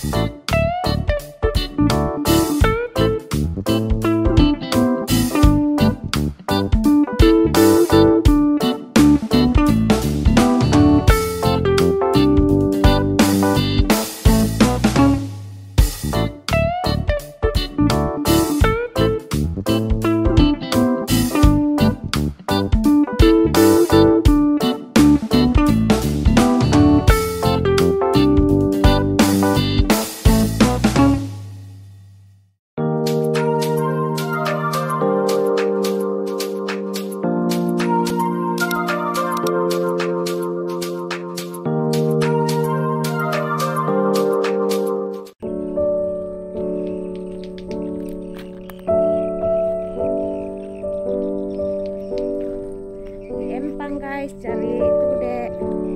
Guys, cari itu deh.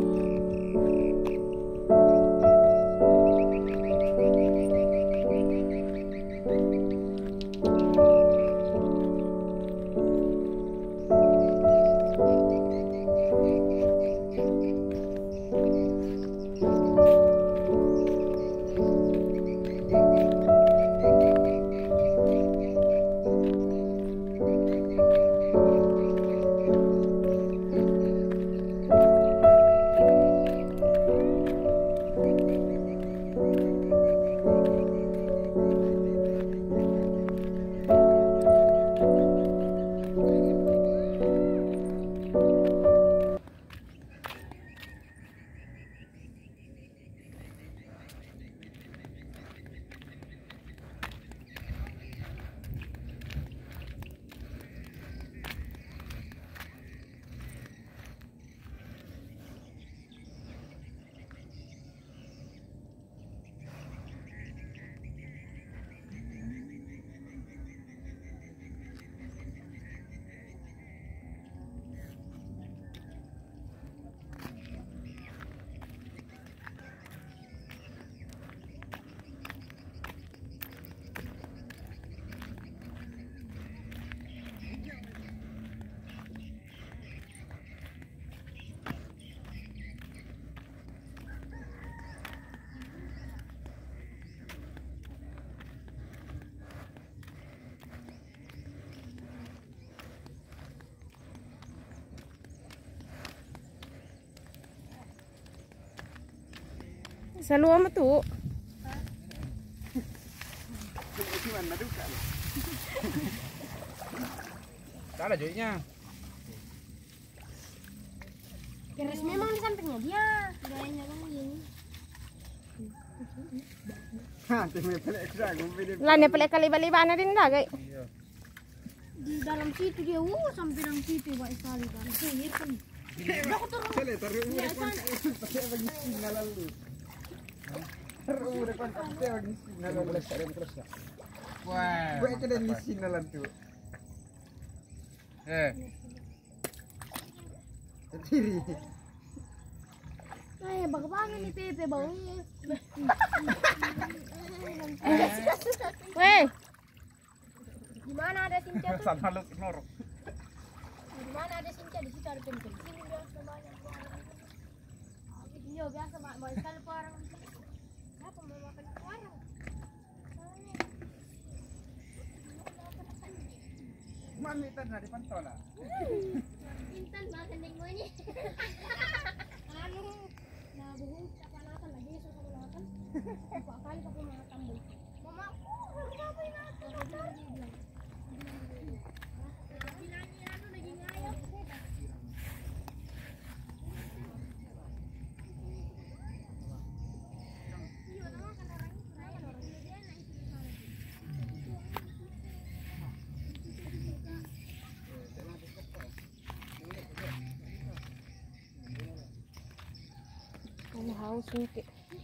Selalu amat tuh. Ada joinya. Keras memang di sampingnya dia. Gayanya bang. Lanya pelek kali bali-bana din dah, guys. Di dalam situ dia, sampai dalam situ baik sekali kan. Ini kan. Aku turun. Sele taruh umur kan pakai bagi sinyal lu. Umur kan pakai bagi sinyal lu terus ya. Wah. Gue ke dan sinyal tu. Sendiri. Ay, bagaimana nih Pepe baunya? Weh, di mana ada Sinca tuh? Sana lu ignore. Di mana ada Sinca? Di situ ada Sinca. Sini biasa banyak orang. Ini biasa banyak sekali orang. Kenapa mau makan orang? Mami tadi di pantola. Intan makan yang mana? Anu, nah buhung kapan lagi susah makan. Empat kali aku makan dulu. Mama aku ngapain aku? Bilangnya anu lagi ngayap. Haus nih.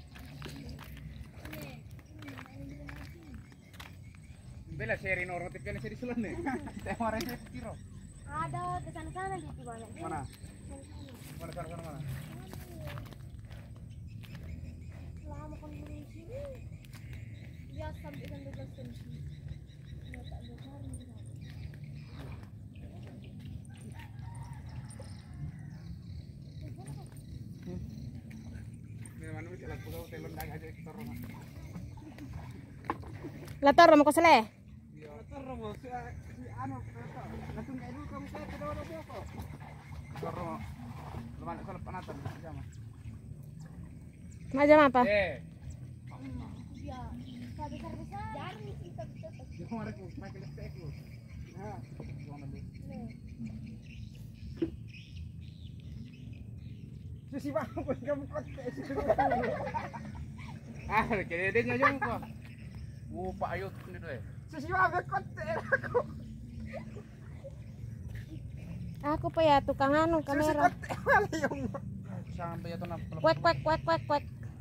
Bela seri normatif kan seri sulan nih. Teh warnanya piro? Ada ke sana di mana? Mana? Mana? Lama kan di sini. Ya sampai 12 jam sini. Ya tak ada hari. Mana wis lagu telon dag aja kita rumah. Lator mau kosele. Terus si anu langsung kayak dulu kamu saya tidak ada apa. Terus lumayan kalau panatan sama. Macam apa? Ya, besar-besar. Jarang kita. Jangan ada ku, makin lepek ku. Nah, jangan ada. Si bang, kamu kotek sih. Kaya dia nyajong ko. Pak ayot nito eh. Si bang kotek aku. Aku pa ya tukang anu Si kamera. kotek wala yung. Sampai ya tuh Kwek kwek kwek kwek kwek.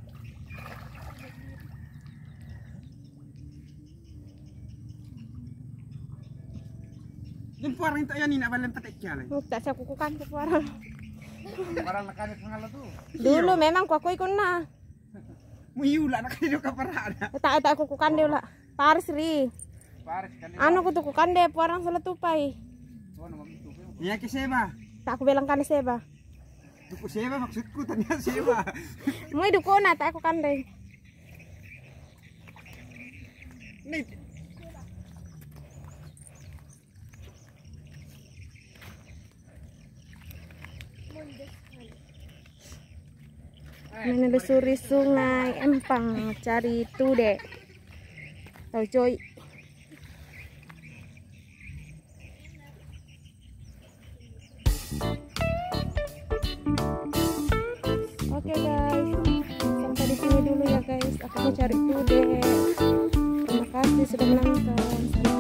Yung parang ito yan inabalan patek jalan. Tak saya kukukan ke parang. Parang nakanis ngala tuh. Dulu memang ku ikut na. Muyula na kayo ka parada. Tak kukukan dia lah. Paris ri. Paris kan. Anu ku tukukan deh parang seletupai. Oh, nama itu. Iya ki seba. Tak aku bilang kan seba. Duku seba maksudku tanya seba. Mau duko na tak aku kan deh. Nih. Menelusuri sungai Empang cari tude. Tahu coy. Oke guys, sampai di sini dulu ya guys. Aku mau cari tude. Terima kasih sudah menonton.